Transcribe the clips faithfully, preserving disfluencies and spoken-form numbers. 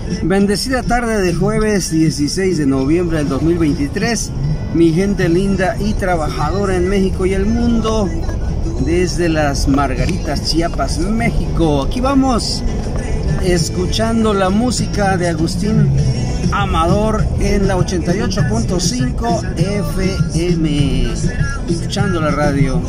Bendecida tarde de jueves dieciséis de noviembre del dos mil veintitrés, mi gente linda y trabajadora en México y el mundo, desde las Margaritas, Chiapas, México. Aquí vamos, escuchando la música de Agustín Amador en la ochenta y ocho punto cinco F M, escuchando la radio.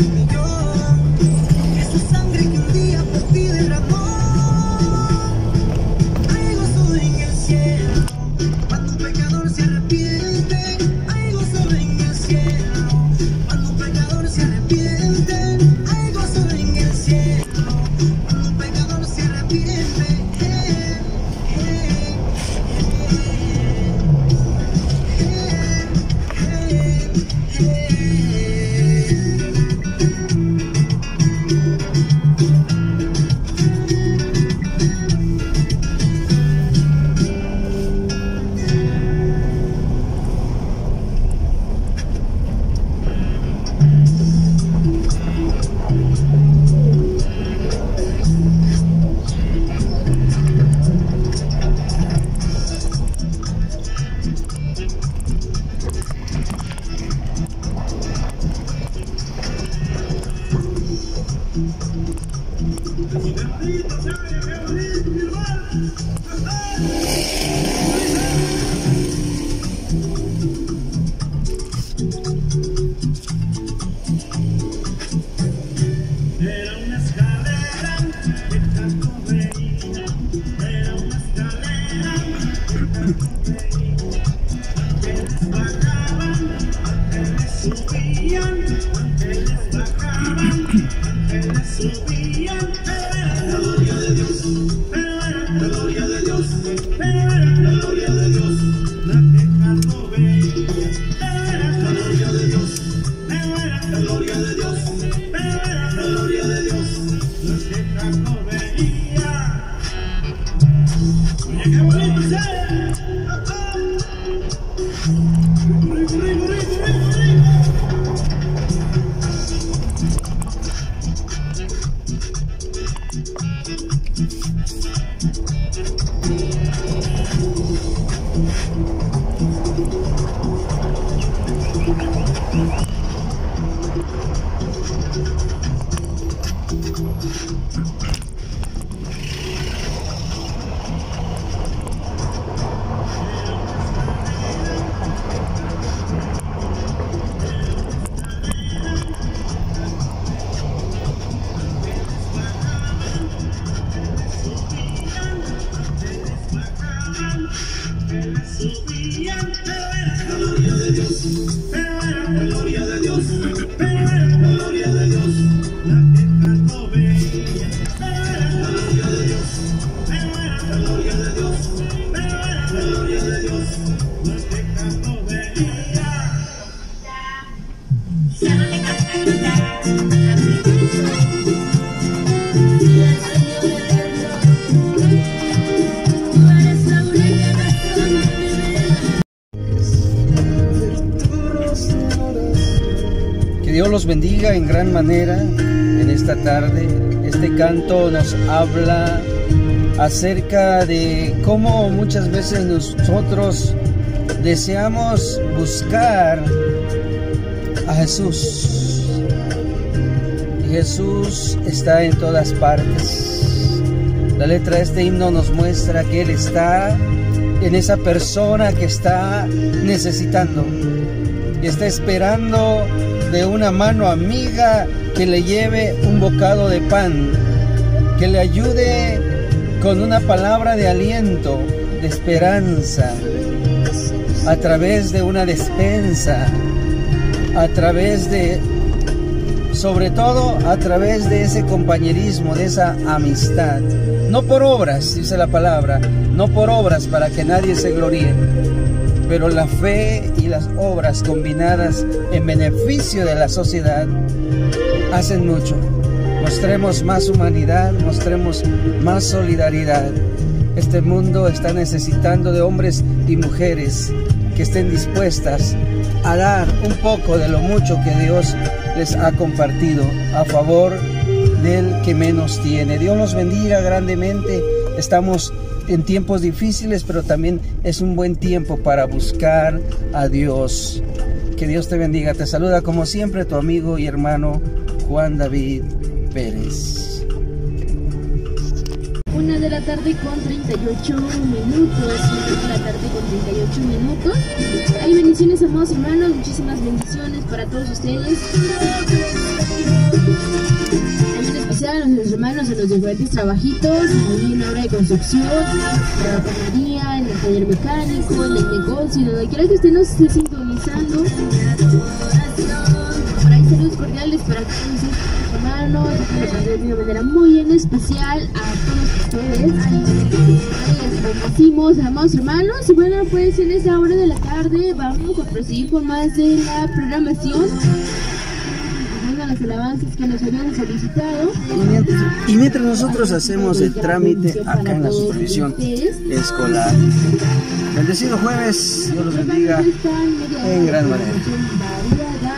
Dios los bendiga en gran manera en esta tarde. Este canto nos habla acerca de cómo muchas veces nosotros deseamos buscar a Jesús. Y Jesús está en todas partes. La letra de este himno nos muestra que Él está en esa persona que está necesitando y está esperando de una mano amiga que le lleve un bocado de pan, que le ayude con una palabra de aliento, de esperanza, a través de una despensa, a través de, sobre todo a través de ese compañerismo, de esa amistad. No por obras, dice la palabra, no por obras para que nadie se gloríe, pero la fe y las obras combinadas en beneficio de la sociedad hacen mucho. Mostremos más humanidad, mostremos más solidaridad. Este mundo está necesitando de hombres y mujeres que estén dispuestas a dar un poco de lo mucho que Dios les ha compartido a favor del que menos tiene. Dios los bendiga grandemente estamos en tiempos difíciles, pero también es un buen tiempo para buscar a Dios. Que Dios te bendiga. Te saluda como siempre tu amigo y hermano Juan David Pérez. Una de la tarde con treinta y ocho minutos. Una de la tarde con treinta y ocho minutos. Hay bendiciones, amados hermanos. Muchísimas bendiciones para todos ustedes. En especial a nuestros hermanos en los diferentes trabajitos, ahí en la obra de construcción, en la panadería, en el taller mecánico, en el negocio, donde quiera que usted nos esté sintonizando. Por ahí saludos cordiales para todos nuestros hermanos, de una manera muy en especial a todos ustedes. Les decimos, amados hermanos, y bueno, pues en esta hora de la tarde vamos a proseguir con más de la programación, las alabanzas que nos habían solicitado. Y mientras, y mientras nosotros hacemos el trámite acá en la supervisión escolar. Bendecido jueves, Dios los bendiga en gran manera.